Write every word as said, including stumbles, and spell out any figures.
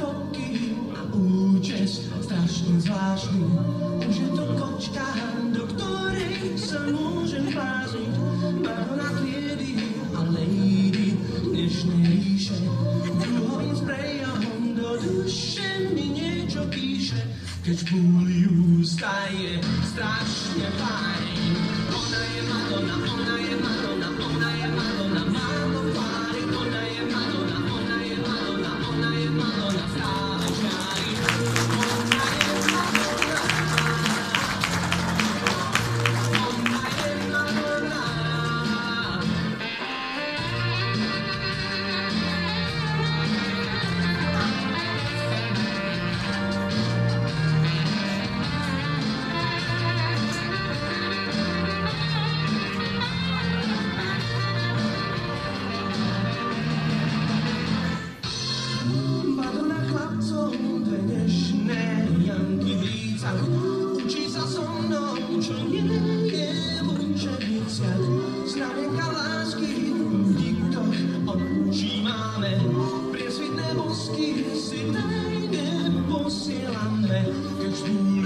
roky a účes strašný zvláštny. Už je to kočka, do ktorej sa môžem báziť. Madonna triedy a lady dnešnej ríše. Druhovým sprejom do duše mi niečo píše. Keď špúli ústa je strašne fajn. Ona je Madonna, ona je Madonna, ona je Madonna, málo tvári. Ona je Madonna, ona je Madonna, ona je Madonna, stále žiari. Ona je Madonna, ona je Madonna. Madonna chlapcov dnešné Janky vícach. Učí sa so mnou, čo nie je v učebniciach. Znamenka lásky v diktoch od učí máme. Priesvitné bosky si tajne posielame. Keď